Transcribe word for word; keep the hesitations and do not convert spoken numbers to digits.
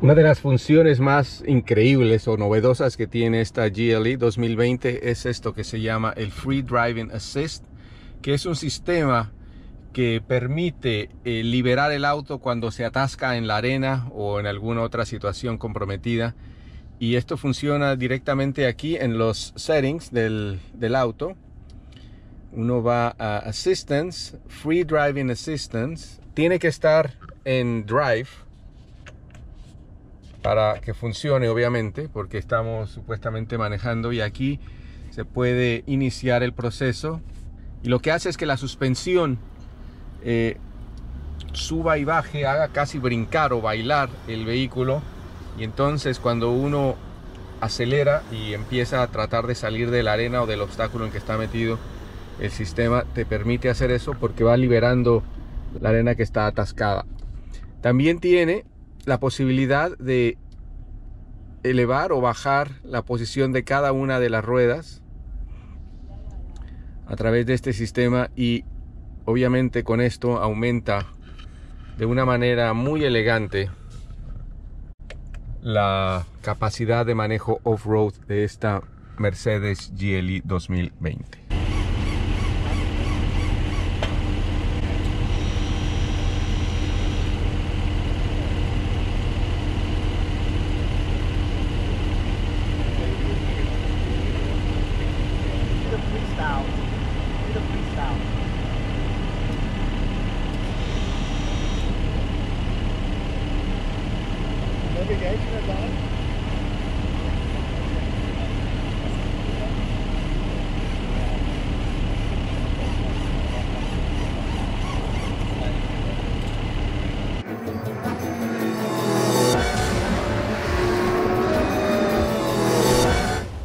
Una de las funciones más increíbles o novedosas que tiene esta G L E dos mil veinte es esto que se llama el Free Driving Assist, que es un sistema que permite eh, liberar el auto cuando se atasca en la arena o en alguna otra situación comprometida. Y esto funciona directamente aquí en los settings del, del auto. Uno va a Assistance, Free Driving Assistance. Tiene que estar en Drive para que funcione, obviamente, porque estamos supuestamente manejando, y aquí se puede iniciar el proceso. Y lo que hace es que la suspensión eh, suba y baje, haga casi brincar o bailar el vehículo. Y entonces cuando uno acelera y empieza a tratar de salir de la arena o del obstáculo en que está metido, el sistema te permite hacer eso porque va liberando la arena que está atascada. También tiene la posibilidad de elevar o bajar la posición de cada una de las ruedas a través de este sistema, y obviamente con esto aumenta de una manera muy elegante la capacidad de manejo off-road de esta Mercedes G L E dos mil veinte.